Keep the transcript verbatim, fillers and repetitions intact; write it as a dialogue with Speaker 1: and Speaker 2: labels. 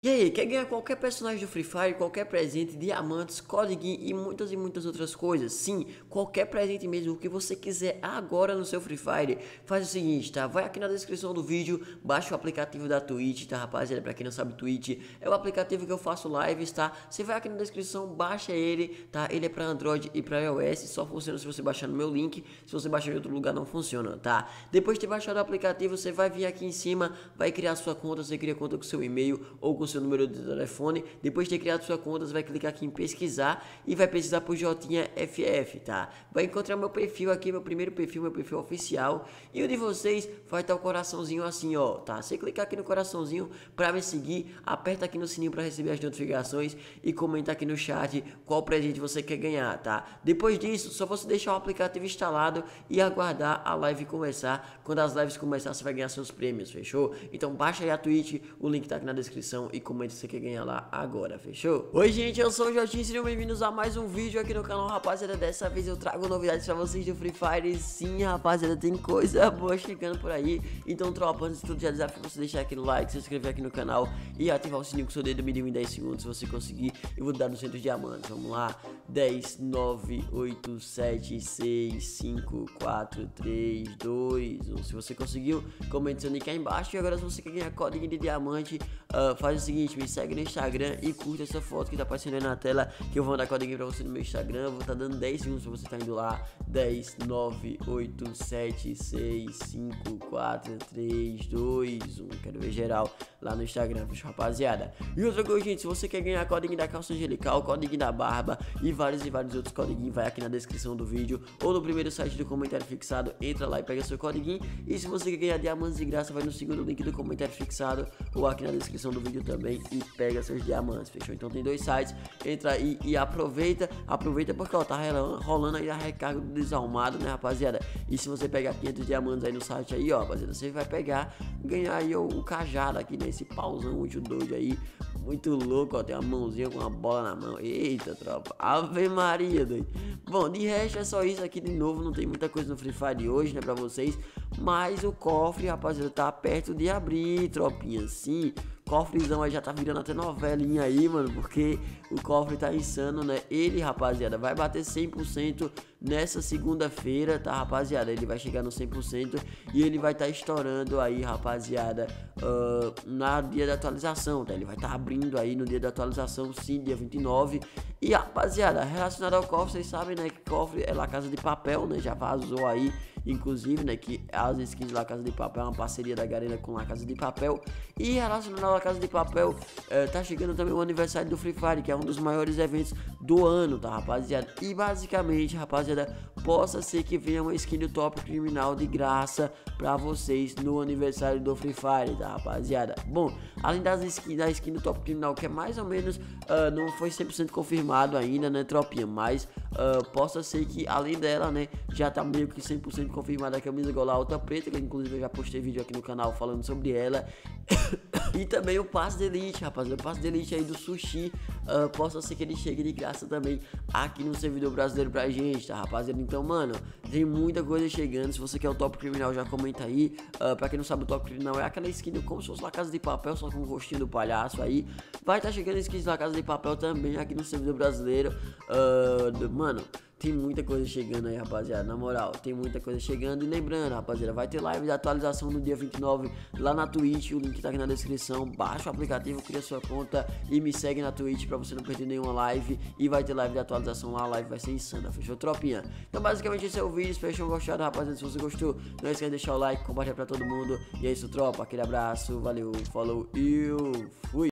Speaker 1: E aí, quer ganhar qualquer personagem do Free Fire, qualquer presente, diamantes, código e muitas e muitas outras coisas? Sim, qualquer presente mesmo, o que você quiser agora no seu Free Fire. Faz o seguinte, tá? Vai aqui na descrição do vídeo, baixa o aplicativo da Twitch, tá, rapaziada? Pra quem não sabe, Twitch é o aplicativo que eu faço lives, tá? Você vai aqui na descrição, baixa ele, tá? Ele é pra Android e pra iOS, só funciona se você baixar no meu link. Se você baixar em outro lugar, não funciona, tá? Depois de ter baixado o aplicativo, você vai vir aqui em cima, vai criar sua conta, você cria conta com seu e-mail ou com seu número de telefone. Depois de ter criado sua conta, você vai clicar aqui em pesquisar e vai pesquisar por Jotinha F F, tá? Vai encontrar meu perfil aqui, meu primeiro perfil, meu perfil oficial, e o de vocês vai estar o coraçãozinho assim, ó, tá? Você clicar aqui no coraçãozinho para me seguir, aperta aqui no sininho para receber as notificações e comenta aqui no chat qual presente você quer ganhar, tá? Depois disso, só você deixar o aplicativo instalado e aguardar a live começar. Quando as lives começar, você vai ganhar seus prêmios, fechou? Então baixa aí a Twitch, o link tá aqui na descrição e comente se você quer ganhar lá agora, fechou? Oi gente, eu sou o Jotinho, sejam bem-vindos a mais um vídeo aqui no canal, rapaziada. Dessa vez eu trago novidades pra vocês do Free Fire. Sim, rapaziada, tem coisa boa chegando por aí. Então, tropa, antes de tudo, já desafio você deixar aqui no like, se inscrever aqui no canal e ativar o sininho com o seu dedo mínimo em dez segundos. Se você conseguir, eu vou dar no centro de diamantes. Vamos lá, dez, nove, oito, sete, seis, cinco, quatro, três, dois, um. Se você conseguiu, comente seu nick aí embaixo. E agora, se você quer ganhar código de diamante, uh, faz o seguinte, me segue no Instagram e curte essa foto que tá aparecendo aí na tela, que eu vou mandar código pra você no meu Instagram. Eu vou estar tá dando dez segundos pra você tá indo lá. Dez, nove, oito, sete, seis, cinco, quatro, três, dois, um. Quero ver geral lá no Instagram, fechou, rapaziada? E outra coisa, gente, se você quer ganhar código da calça angelical, código da barba e vários e vários outros códigos, vai aqui na descrição do vídeo ou no primeiro site do comentário fixado. Entra lá e pega seu código. E se você quer ganhar diamantes de graça, vai no segundo link do comentário fixado ou aqui na descrição do vídeo também e pega seus diamantes, fechou? Então tem dois sites, entra aí e aproveita, aproveita porque ó, tá rolando aí a recarga do desalmado, né, rapaziada? E se você pegar quinhentos diamantes aí no site aí, ó, rapaziada, você vai pegar, ganhar aí ó, o cajado aqui, né, esse pauzão muito doido aí, muito louco, ó, tem uma mãozinha com uma bola na mão, eita, tropa, Ave Maria, doido. Bom, de resto é só isso aqui de novo, não tem muita coisa no Free Fire hoje, né, pra vocês, mas o cofre, rapaziada, tá perto de abrir, tropinha, sim. Cofrezão aí já tá virando até novelinha aí, mano, porque o cofre tá insano, né? Ele, rapaziada, vai bater cem por cento nessa segunda-feira, tá, rapaziada? Ele vai chegar no cem por cento e ele vai tá estourando aí, rapaziada, uh, na dia da atualização, tá? Ele vai tá abrindo aí no dia da atualização, sim, dia vinte e nove. E, rapaziada, relacionado ao cofre, vocês sabem, né, que cofre é La Casa de Papel, né? Já vazou aí, inclusive, né, que as skins La Casa de Papel é uma parceria da Garena com La Casa de Papel. E relacionado à La Casa de Papel, é, tá chegando também o aniversário do Free Fire, que é um dos maiores eventos do ano, tá, rapaziada? E basicamente, rapaziada, possa ser que venha uma skin do Top Criminal de graça pra vocês no aniversário do Free Fire, tá, rapaziada? Bom, além das skins, da skin do Top Criminal, que é mais ou menos, uh, não foi cem por cento confirmado ainda, né, tropinha? Mas uh, possa ser que, além dela, né, já tá meio que cem por cento confirmada a camisa gola alta preta, que inclusive eu já postei vídeo aqui no canal falando sobre ela. E também o passe de elite, rapaziada, o passe de elite aí do sushi, uh, possa ser que ele chegue de graça também aqui no servidor brasileiro pra gente, tá, rapaziada? Então, mano, tem muita coisa chegando. Se você quer o Top Criminal, já comenta aí. Uh, pra quem não sabe, o Top Criminal é aquela skin como se fosse La Casa de Papel, só com o rostinho do palhaço aí. Vai tá chegando skins da Casa de Papel também aqui no servidor brasileiro. Uh, mano, tem muita coisa chegando aí, rapaziada, na moral, tem muita coisa chegando. E lembrando, rapaziada, vai ter live de atualização no dia vinte e nove lá na Twitch, o link tá aqui na descrição. Baixa o aplicativo, cria sua conta e me segue na Twitch pra você não perder nenhuma live. E vai ter live de atualização lá, a live vai ser insana, fechou, tropinha? Então basicamente esse é o vídeo, espero que tenham gostado, rapaziada. Se você gostou, não esquece de deixar o like, compartilhar pra todo mundo. E é isso, tropa, aquele abraço, valeu, falou e eu fui!